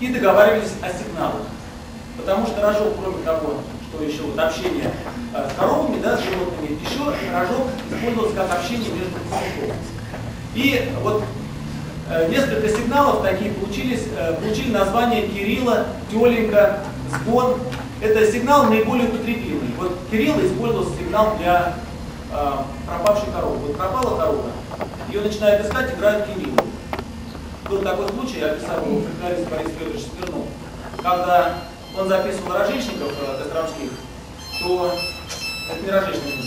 и договаривались о сигналах. Потому что рожок, кроме того, что еще вот общение с коровами, да, с животными, еще рожок использовался как общение между пастухом. И вот несколько сигналов такие получили название Кирилла, Теленька, Сгон. Это сигнал наиболее употребимый. Вот Кирилл использовал сигнал для пропавшей коровы. Вот пропала корова, ее начинают искать, играют Кириллу. Был такой случай, я описал его фольклорист Борис Федорович Смирнов, когда он записывал рожечников костромских, то это не рожечник.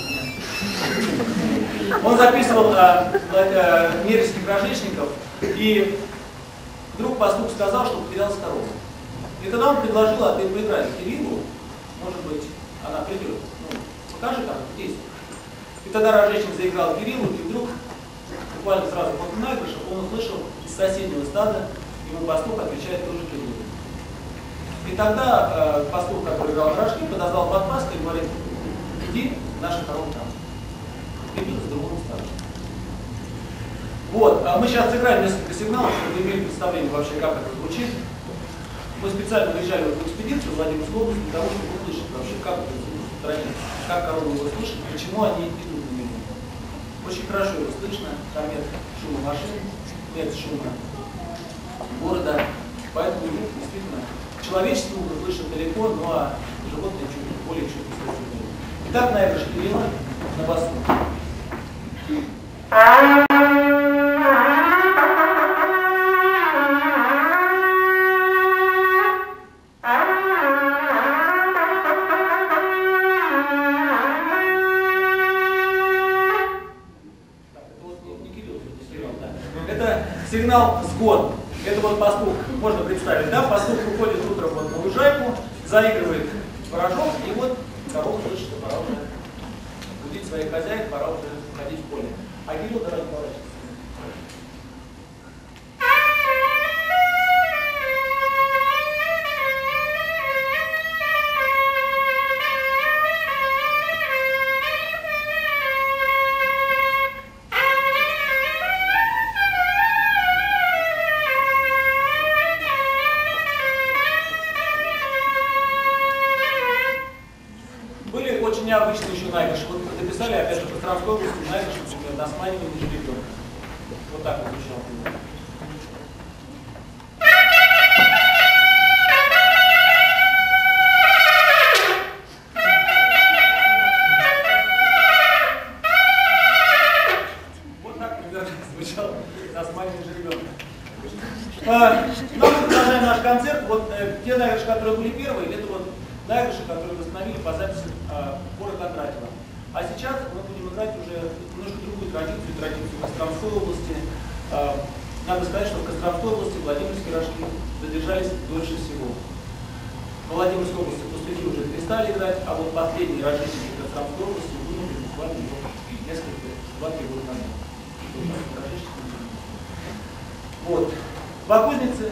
Он записывал мережских рожечников, и вдруг пастух сказал, что потерялась корова. И тогда он предложил, а ты поиграй Кириллу, может быть, она придет. Ну, покажи там, действуй. И тогда рожечник заиграл Кириллу, и вдруг, буквально сразу после наигрыша, он услышал из соседнего стада, ему пастух отвечает тоже Кириллу. И тогда пастух, который играл на рожке, подозвал подпаска и говорит: иди, наша корова там. И бил с другого стада. Вот, мы сейчас сыграем несколько сигналов, чтобы вы имели представление вообще, как это звучит. Мы специально выезжали в экспедицию в Владимирскую область для того, чтобы услышать вообще, как это звучит в стране, как коровы его слышат, почему они идут на него. Очень хорошо его слышно, там нет шума машин, нет шума города, поэтому действительно человеческий угол слышит далеко, ну а животные чуть более чуть слышат. Итак, наигрыш Кирилла на басу. Сигнал сгон. Это вот пастух, можно представить, да? Пастух выходит утром вот на лужайку, заигрывает рожок, и вот корова слышит, что пора уже будить своих хозяев, пора уже ходить в поле. А Кирилл тогда поворачивается. Необычно еще наигрыш. Вот написали, опять же, по Костромской области наигрыш, например, на сманивание жеребенка. Вот так вот звучало. Вот так примерно звучало на сманивание жеребенка. Ну, мы продолжаем наш концерт. Вот те наигрыши, которые были первые, это вот наигрыши, которые восстановили по записи Бора Кондратьева. А сейчас мы будем играть уже немножко другую традицию Костромской области. Надо сказать, что в Костромской области Владимирские рожки задержались дольше всего. В Владимирской области пастухи уже перестали играть, а вот последние рожки в Костромской области вынуждены буквально несколько, 2-3 года назад. Вот. Два кузницы.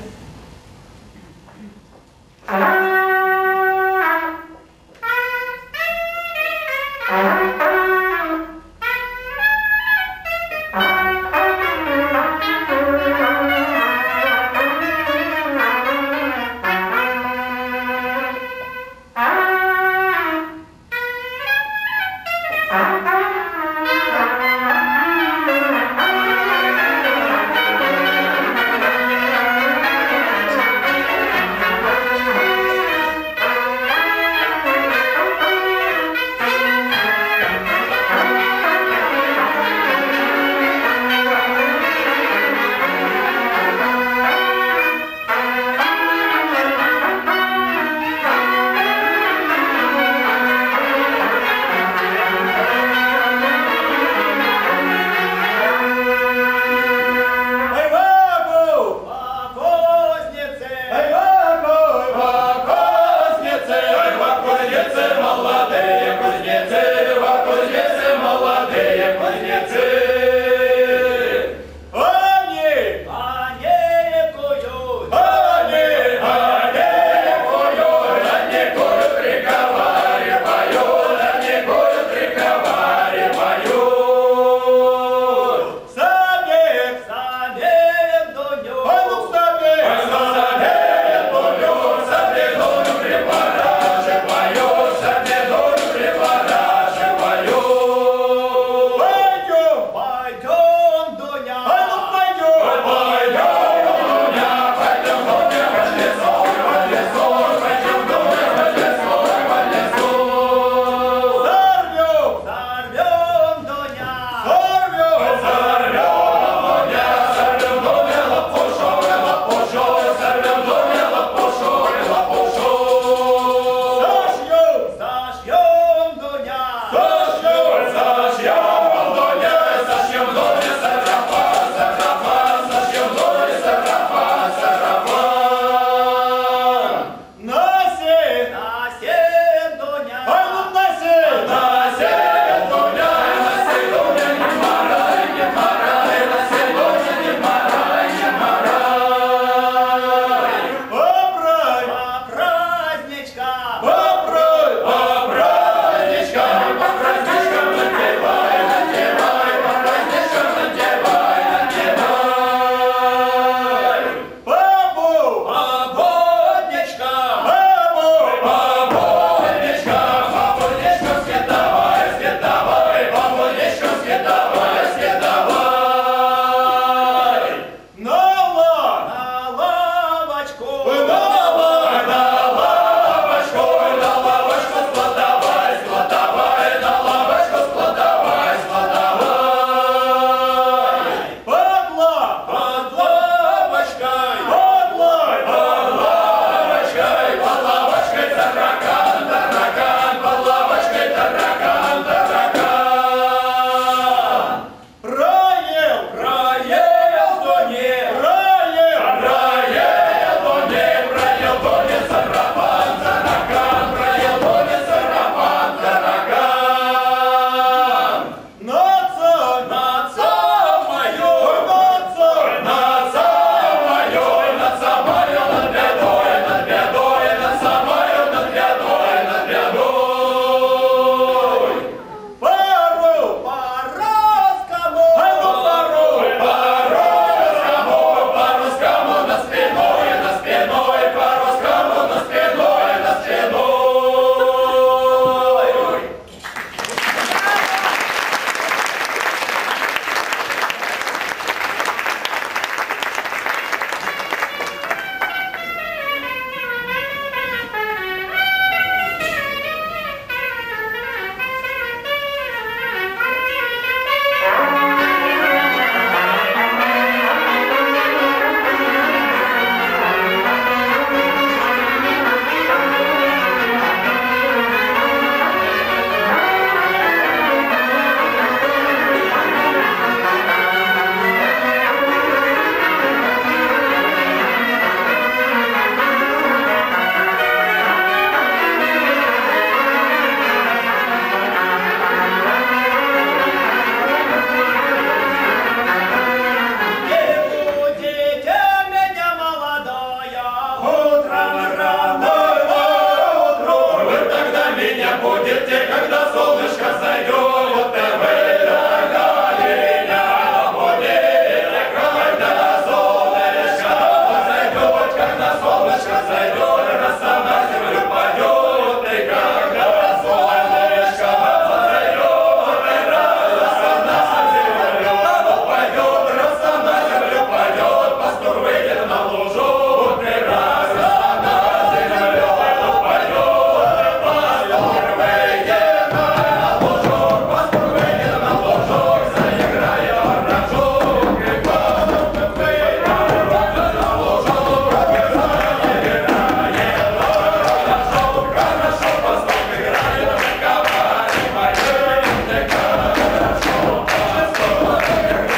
утром рано утром. Вы тогда меня будете, когда солнышко зайдет. Вы тогда меня будете, когда солнышко зайдет, когда солнышко зайдет, роса на землю падет, и когда солнышко зайдет, роса на землю падет, роса на землю падет, пастур выйдет на лужок, и роса на землю падет, пастур выйдет на лужок, пастур выйдет на лужок, заиграет рожок, и пастур выйдет на лужок, заиграет рожок, хорошо пастур играет, коварь поет, хорошо пастур играет,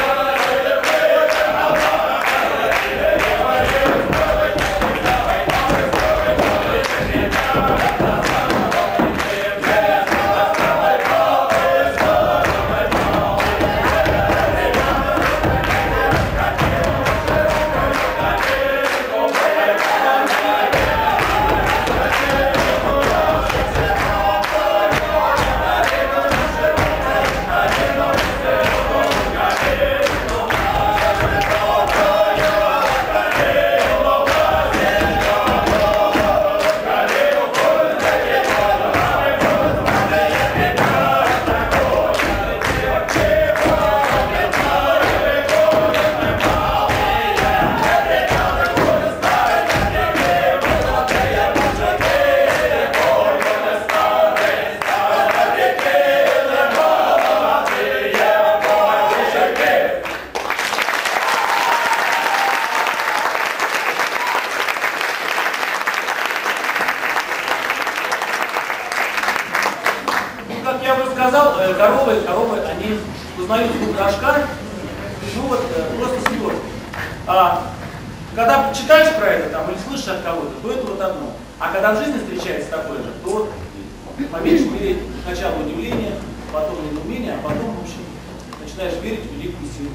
Как я уже сказал, коровы, они узнают звук рожка, ну вот, просто серьезно. Когда читаешь про это там, или слышишь от кого-то, то это вот одно. А когда в жизни встречается такое же, то по меньшей мере сначала удивление, потом недоумение, а потом, в общем, начинаешь верить в великую силу.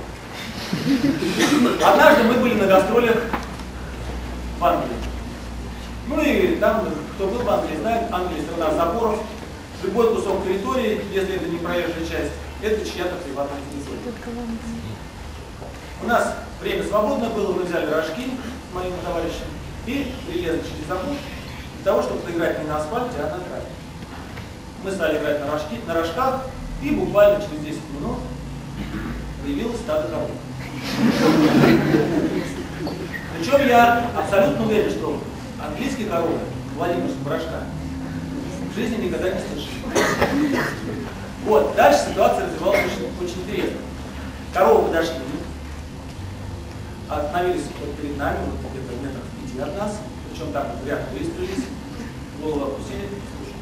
Однажды мы были на гастролях в Англии. Ну и там, кто был в Англии, знает, Англия страна заборов. Любой кусок территории, если это не проезжая часть, это чья-то приватная территория. У нас время свободное было, мы взяли рожки с моим товарищем и прилезли через забор для того, чтобы поиграть не на асфальте, а на траве. Мы стали играть на рожках, и буквально через 10 минут появилось стадо коров. Причем я абсолютно уверен, что английские коровы, владимирского рожка, в жизни никогда не слышали. Вот, дальше ситуация развивалась очень интересно. Коровы подошли, остановились вот перед нами, вот где-то метров 5 от нас, причем так вот в ряд выстроились, голову опустили, слушали.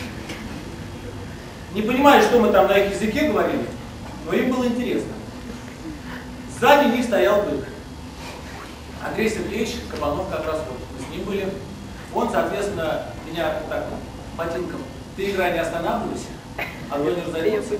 Не понимаю, что мы там на их языке говорили, но им было интересно. Сзади них стоял бык. Андрей Сергеевич Кабанов как раз вот, мы с ним были. Он, соответственно, меня вот так вот ботинком: ты играй, не останавливайся, а то не разойдется.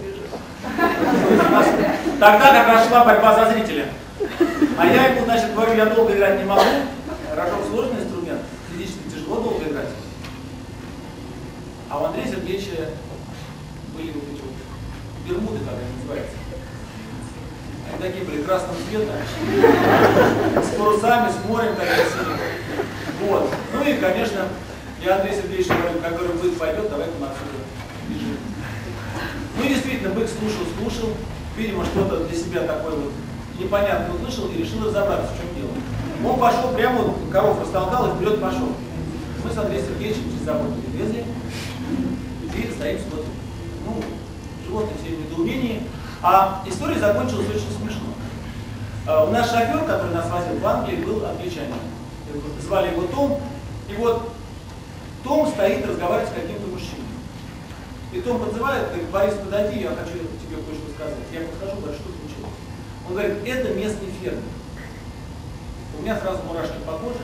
Тогда как раз шла борьба за зрителя. А я ему, значит, говорю, я долго играть не могу. Рожок сложный инструмент, физически тяжело долго играть. А у Андрея Сергеевича были вот эти вот бермуды, как они называются. Они такие были красного цвета, с парусами, с морем, так красиво. Вот. Ну и, конечно, я Андрею Сергеевичу говорю, как говорю, бык пойдет, давай-ка мы отсюда бежим. Ну и действительно, бык слушал, видимо, что-то для себя такое вот непонятное услышал и решил разобраться, в чем дело. Он пошел прямо, вот, коров растолкал и вперед пошел. Мы с Андреем Сергеевичем через забор перелезли, и стоим, смотрим. Ну, животные все в недоумении. А история закончилась очень смешно. У нас шофер, который нас возил в Англии, был англичанин. Звали его Том. И вот Том стоит, разговаривает с каким-то мужчиной. И Том подзывает, говорит: Борис, подойди, я хочу тебе кое-что сказать. Я подхожу, говорю: что случилось? Он говорит: это местный фермер. У меня сразу мурашки по коже.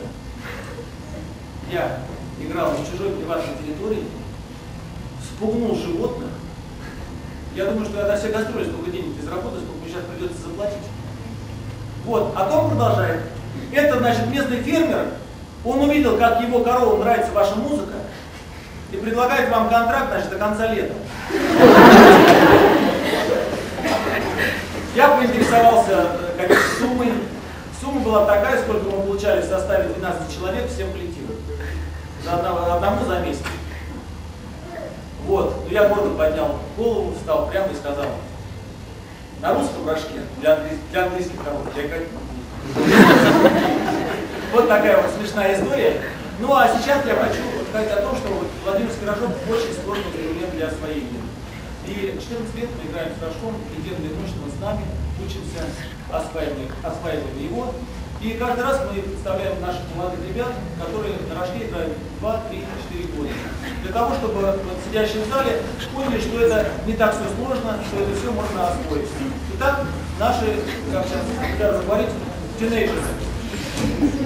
Я играл на чужой приватной территории, спугнул животных. Я думаю, что я на все гастроли столько денег не заработаю, сколько мне сейчас придется заплатить. Вот, а Том продолжает. Это, значит, местный фермер Он увидел, как его коровам нравится ваша музыка, и предлагает вам контракт, значит, до конца лета. Я поинтересовался какой суммой. Сумма была такая, сколько мы получали в составе 12 человек всем коллективам. Одному за месяц. Вот. Я гордо поднял голову, встал прямо и сказал: на русском рожке для английских коров я играть не буду. Вот такая вот смешная история. Ну а сейчас я хочу сказать о том, что Владимирский рожок очень сложный инструмент для освоения. И 14 лет мы играем с рожком, и день и ночь мы с нами учимся, осваиваем его. И каждый раз мы представляем наших молодых ребят, которые на рожке играют 2, 3, 4 года. Для того, чтобы вот сидящие в зале поняли, что это не так все сложно, что это все можно освоить. Итак, наши, как сейчас популярно говорить, тинейджеры.